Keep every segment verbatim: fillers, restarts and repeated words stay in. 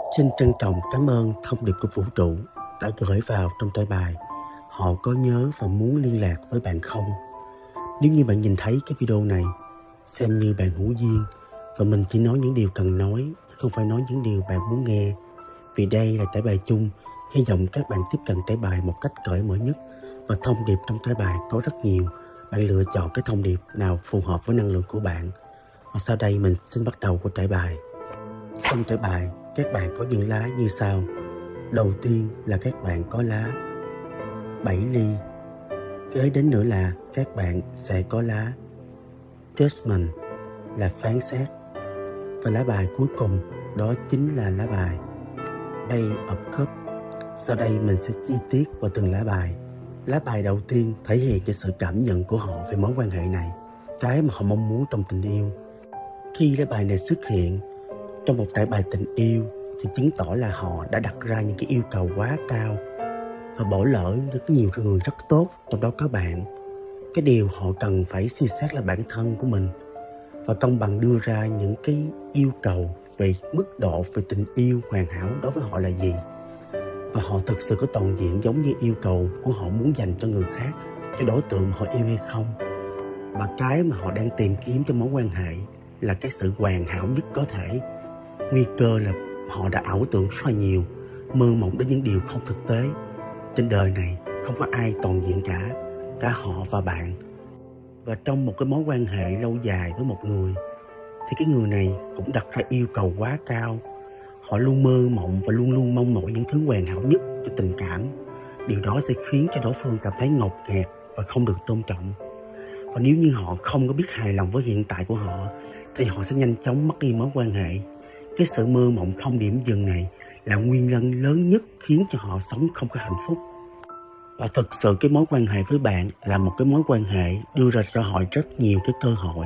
Xin trân trọng cảm ơn thông điệp của vũ trụ đã gửi vào trong trải bài. Họ có nhớ và muốn liên lạc với bạn không? Nếu như bạn nhìn thấy cái video này, xem như bạn hữu duyên và mình chỉ nói những điều cần nói, không phải nói những điều bạn muốn nghe. Vì đây là trải bài chung, hy vọng các bạn tiếp cận trải bài một cách cởi mở nhất. Và thông điệp trong trải bài có rất nhiều, bạn lựa chọn cái thông điệp nào phù hợp với năng lượng của bạn. Và sau đây mình xin bắt đầu của trải bài. Trong trải bài, các bạn có những lá như sau. Đầu tiên là các bạn có lá bảy ly. Kế đến nữa là các bạn sẽ có lá Judgment là phán xét. Và lá bài cuối cùng đó chính là lá bài Ace of Cups. Sau đây mình sẽ chi tiết vào từng lá bài. Lá bài đầu tiên thể hiện cái sự cảm nhận của họ về mối quan hệ này, cái mà họ mong muốn trong tình yêu. Khi lá bài này xuất hiện trong một trải bài tình yêu thì chứng tỏ là họ đã đặt ra những cái yêu cầu quá cao và bỏ lỡ rất nhiều người rất tốt, trong đó có bạn. Cái điều họ cần phải suy xét là bản thân của mình và công bằng đưa ra những cái yêu cầu về mức độ về tình yêu hoàn hảo đối với họ là gì, và họ thực sự có toàn diện giống như yêu cầu của họ muốn dành cho người khác, cho đối tượng họ yêu hay không. Và cái mà họ đang tìm kiếm trong mối quan hệ là cái sự hoàn hảo nhất có thể. Nguy cơ là họ đã ảo tưởng rất là nhiều, mơ mộng đến những điều không thực tế. Trên đời này không có ai toàn diện cả, cả họ và bạn. Và trong một cái mối quan hệ lâu dài với một người thì cái người này cũng đặt ra yêu cầu quá cao. Họ luôn mơ mộng và luôn luôn mong mỏi những thứ hoàn hảo nhất cho tình cảm. Điều đó sẽ khiến cho đối phương cảm thấy ngột ngạt và không được tôn trọng. Và nếu như họ không có biết hài lòng với hiện tại của họ thì họ sẽ nhanh chóng mất đi mối quan hệ. Cái sự mơ mộng không điểm dừng này là nguyên nhân lớn nhất khiến cho họ sống không có hạnh phúc. Và thực sự cái mối quan hệ với bạn là một cái mối quan hệ đưa ra cho họ rất nhiều cái cơ hội.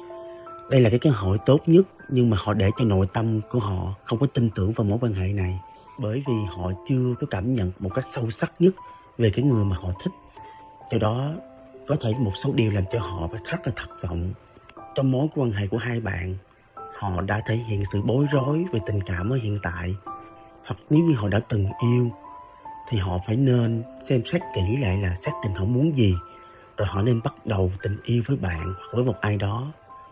Đây là cái cơ hội tốt nhất, nhưng mà họ để cho nội tâm của họ không có tin tưởng vào mối quan hệ này, bởi vì họ chưa có cảm nhận một cách sâu sắc nhất về cái người mà họ thích. Do đó có thể một số điều làm cho họ phải rất là thất vọng. Trong mối quan hệ của hai bạn, họ đã thể hiện sự bối rối về tình cảm ở hiện tại. Hoặc nếu như họ đã từng yêu thì họ phải nên xem xét kỹ lại là xác định họ muốn gì, rồi họ nên bắt đầu tình yêu với bạn hoặc với một ai đó.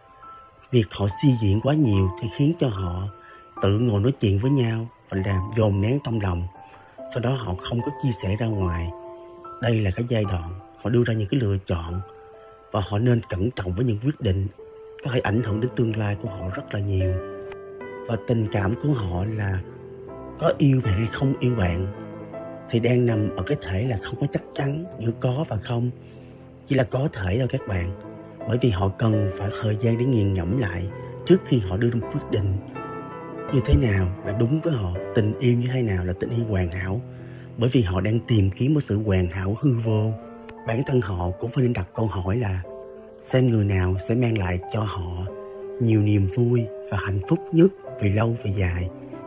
Việc họ suy diễn quá nhiều thì khiến cho họ tự ngồi nói chuyện với nhau và làm dồn nén trong lòng, sau đó họ không có chia sẻ ra ngoài. Đây là cái giai đoạn họ đưa ra những cái lựa chọn, và họ nên cẩn trọng với những quyết định có thể ảnh hưởng đến tương lai của họ rất là nhiều. Và tình cảm của họ là có yêu bạn hay không yêu bạn thì đang nằm ở cái thể là không có chắc chắn giữa có và không. Chỉ là có thể thôi các bạn, bởi vì họ cần phải thời gian để nghiền ngẫm lại trước khi họ đưa ra một quyết định như thế nào là đúng với họ, tình yêu như thế nào là tình yêu hoàn hảo. Bởi vì họ đang tìm kiếm một sự hoàn hảo hư vô. Bản thân họ cũng phải nên đặt câu hỏi là xem người nào sẽ mang lại cho họ nhiều niềm vui và hạnh phúc nhất về lâu về dài.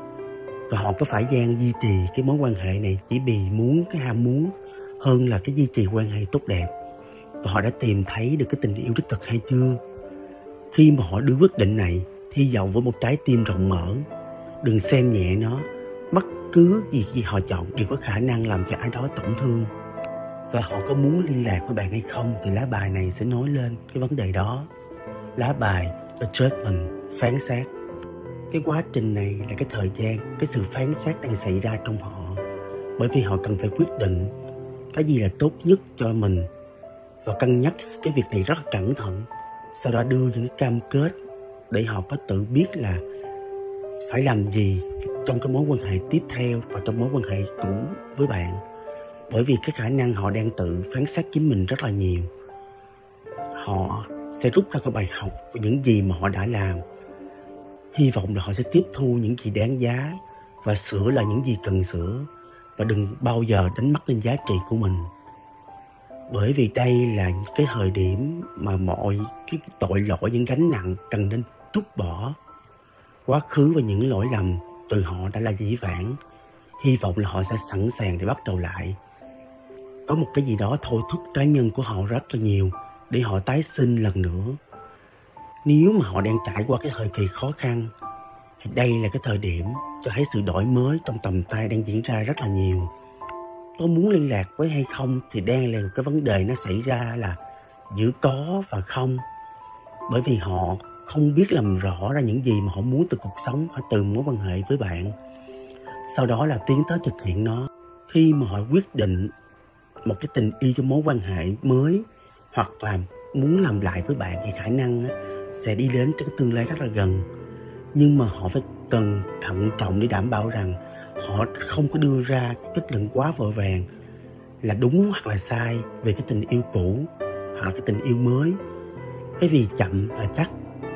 Và họ có phải gian duy trì cái mối quan hệ này chỉ vì muốn cái ham muốn hơn là cái duy trì quan hệ tốt đẹp. Và họ đã tìm thấy được cái tình yêu đích thực hay chưa? Khi mà họ đưa quyết định này, hy vọng với một trái tim rộng mở, đừng xem nhẹ nó. Bất cứ gì gì họ chọn đều có khả năng làm cho ai đó tổn thương. Và họ có muốn liên lạc với bạn hay không thì lá bài này sẽ nói lên cái vấn đề đó. Lá bài The Judgment, phán xét. Cái quá trình này là cái thời gian, cái sự phán xét đang xảy ra trong họ. Bởi vì họ cần phải quyết định cái gì là tốt nhất cho mình và cân nhắc cái việc này rất là cẩn thận. Sau đó đưa những cái cam kết để họ có tự biết là phải làm gì trong cái mối quan hệ tiếp theo và trong mối quan hệ cũ với bạn. Bởi vì cái khả năng họ đang tự phán xét chính mình rất là nhiều. Họ sẽ rút ra cái bài học về những gì mà họ đã làm. Hy vọng là họ sẽ tiếp thu những gì đáng giá và sửa lại những gì cần sửa, và đừng bao giờ đánh mất lên giá trị của mình. Bởi vì đây là cái thời điểm mà mọi cái tội lỗi, những gánh nặng cần nên trút bỏ. Quá khứ và những lỗi lầm từ họ đã là dĩ vãng. Hy vọng là họ sẽ sẵn sàng để bắt đầu lại. Có một cái gì đó thôi thúc cá nhân của họ rất là nhiều để họ tái sinh lần nữa. Nếu mà họ đang trải qua cái thời kỳ khó khăn thì đây là cái thời điểm cho thấy sự đổi mới trong tầm tay đang diễn ra rất là nhiều. Có muốn liên lạc với hay không thì đang là cái vấn đề nó xảy ra là giữa có và không. Bởi vì họ không biết làm rõ ra những gì mà họ muốn từ cuộc sống hay từ mối quan hệ với bạn. Sau đó là tiến tới thực hiện nó. Khi mà họ quyết định một cái tình yêu trong mối quan hệ mới hoặc là muốn làm lại với bạn thì khả năng sẽ đi đến cái tương lai rất là gần. Nhưng mà họ phải cần thận trọng để đảm bảo rằng họ không có đưa ra kết luận quá vội vàng là đúng hoặc là sai về cái tình yêu cũ hoặc là cái tình yêu mới. Cái gì chậm là chắc.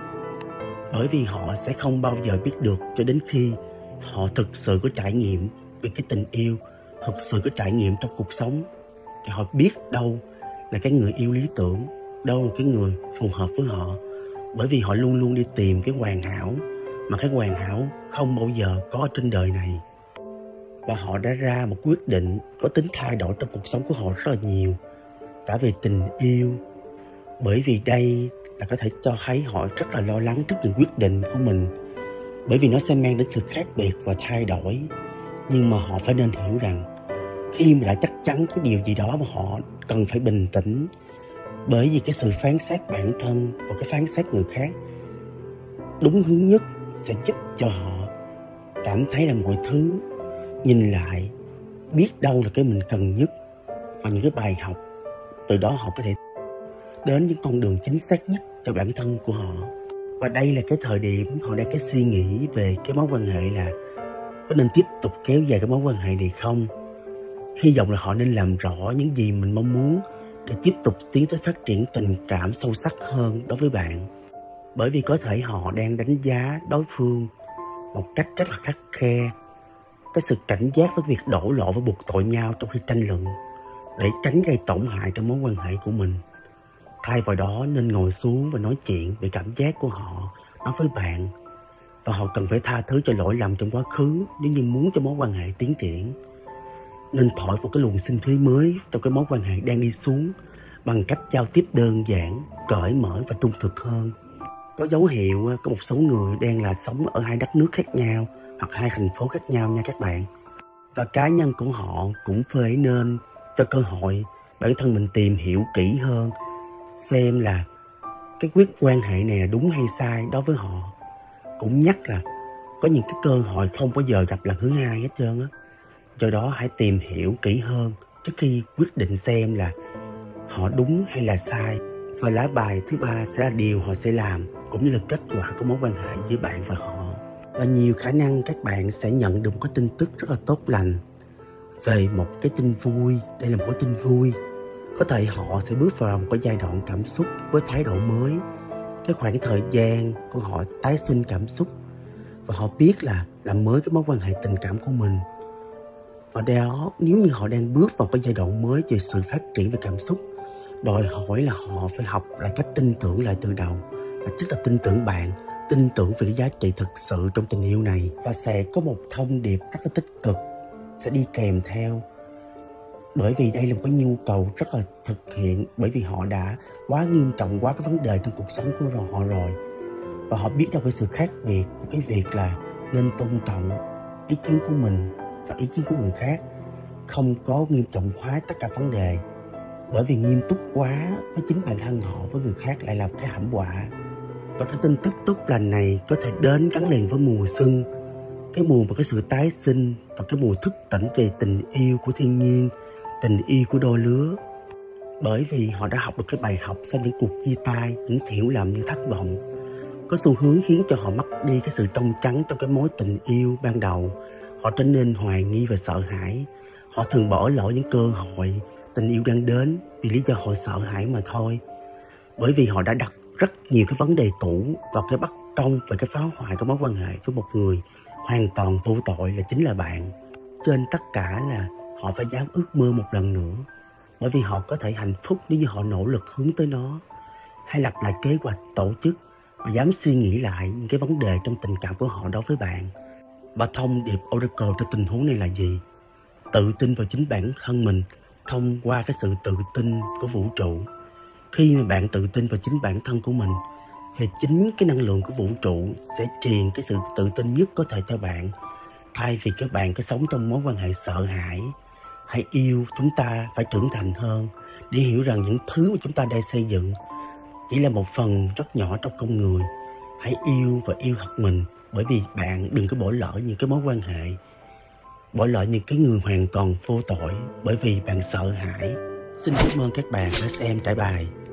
Bởi vì họ sẽ không bao giờ biết được cho đến khi họ thực sự có trải nghiệm về cái tình yêu, thực sự có trải nghiệm trong cuộc sống, thì họ biết đâu là cái người yêu lý tưởng, đâu là cái người phù hợp với họ. Bởi vì họ luôn luôn đi tìm cái hoàn hảo, mà cái hoàn hảo không bao giờ có trên đời này. Và họ đã ra một quyết định có tính thay đổi trong cuộc sống của họ rất là nhiều, cả về tình yêu. Bởi vì đây là có thể cho thấy họ rất là lo lắng trước những quyết định của mình, bởi vì nó sẽ mang đến sự khác biệt và thay đổi. Nhưng mà họ phải nên hiểu rằng khi mà đã chắc chắn cái điều gì đó mà họ cần phải bình tĩnh, bởi vì cái sự phán xét bản thân và cái phán xét người khác đúng hướng nhất sẽ giúp cho họ cảm thấy là mọi thứ nhìn lại, biết đâu là cái mình cần nhất và những cái bài học. Từ đó họ có thể đến những con đường chính xác nhất cho bản thân của họ. Và đây là cái thời điểm họ đang cái suy nghĩ về cái mối quan hệ là có nên tiếp tục kéo dài cái mối quan hệ này không. Hy vọng là họ nên làm rõ những gì mình mong muốn để tiếp tục tiến tới phát triển tình cảm sâu sắc hơn đối với bạn. Bởi vì có thể họ đang đánh giá đối phương một cách rất là khắt khe. Cái sự cảnh giác với việc đổ lỗi và buộc tội nhau trong khi tranh luận để tránh gây tổn hại trong mối quan hệ của mình. Thay vào đó nên ngồi xuống và nói chuyện về cảm giác của họ đối với bạn. Và họ cần phải tha thứ cho lỗi lầm trong quá khứ nếu như muốn cho mối quan hệ tiến triển. Nên thổi một cái luồng sinh khí mới trong cái mối quan hệ đang đi xuống bằng cách giao tiếp đơn giản, cởi mở và trung thực hơn. Có dấu hiệu có một số người đang là sống ở hai đất nước khác nhau hoặc hai thành phố khác nhau nha các bạn. Và cá nhân của họ cũng phải nên cho cơ hội bản thân mình tìm hiểu kỹ hơn, xem là cái quyết quan hệ này là đúng hay sai đối với họ. Cũng nhắc là có những cái cơ hội không bao giờ gặp lần thứ hai hết trơn á. Do đó hãy tìm hiểu kỹ hơn trước khi quyết định xem là họ đúng hay là sai. Và lá bài thứ ba sẽ là điều họ sẽ làm, cũng như là kết quả của mối quan hệ giữa bạn và họ. Và nhiều khả năng các bạn sẽ nhận được một cái tin tức rất là tốt lành về một cái tin vui. Đây là một cái tin vui. Có thể họ sẽ bước vào một cái giai đoạn cảm xúc với thái độ mới. Cái khoảng thời gian của họ tái sinh cảm xúc. Và họ biết là làm mới cái mối quan hệ tình cảm của mình. Và đó, nếu như họ đang bước vào cái giai đoạn mới về sự phát triển về cảm xúc, đòi hỏi là họ phải học lại cách tin tưởng lại từ đầu. Là tức là tin tưởng bạn, tin tưởng về cái giá trị thực sự trong tình yêu này. Và sẽ có một thông điệp rất là tích cực sẽ đi kèm theo. Bởi vì đây là một cái nhu cầu rất là thực hiện. Bởi vì họ đã quá nghiêm trọng quá cái vấn đề trong cuộc sống của họ rồi. Và họ biết đâu cái sự khác biệt của cái việc là nên tôn trọng ý kiến của mình và ý kiến của người khác, không có nghiêm trọng hóa tất cả vấn đề. Bởi vì nghiêm túc quá với chính bản thân họ với người khác lại là cái hãm họa. Và cái tin tức tốt lành này có thể đến gắn liền với mùa xuân, cái mùa mà cái sự tái sinh và cái mùa thức tỉnh về tình yêu của thiên nhiên, tình yêu của đôi lứa. Bởi vì họ đã học được cái bài học sau những cuộc chia tay, những hiểu lầm, những thất vọng, có xu hướng khiến cho họ mất đi cái sự trong trắng trong cái mối tình yêu ban đầu. Họ trở nên hoài nghi và sợ hãi. Họ thường bỏ lỡ những cơ hội tình yêu đang đến vì lý do họ sợ hãi mà thôi. Bởi vì họ đã đặt rất nhiều cái vấn đề cũ vào cái bất công và cái phá hoại cái mối quan hệ với một người hoàn toàn vô tội là chính là bạn. Trên tất cả là họ phải dám ước mơ một lần nữa. Bởi vì họ có thể hạnh phúc nếu như họ nỗ lực hướng tới nó. Hay lập lại kế hoạch, tổ chức và dám suy nghĩ lại những cái vấn đề trong tình cảm của họ đối với bạn. Và thông điệp Oracle cho tình huống này là gì? Tự tin vào chính bản thân mình thông qua cái sự tự tin của vũ trụ. Khi mà bạn tự tin vào chính bản thân của mình Thì chính cái năng lượng của vũ trụ sẽ truyền cái sự tự tin nhất có thể cho bạn. Thay vì các bạn cứ sống trong mối quan hệ sợ hãi, hãy yêu chúng ta phải trưởng thành hơn để hiểu rằng những thứ mà chúng ta đang xây dựng chỉ là một phần rất nhỏ trong con người. Hãy yêu và yêu thật mình, bởi vì bạn đừng có bỏ lỡ những cái mối quan hệ, bỏ lỡ những cái người hoàn toàn vô tội bởi vì bạn sợ hãi. Xin cảm ơn các bạn đã xem trải bài.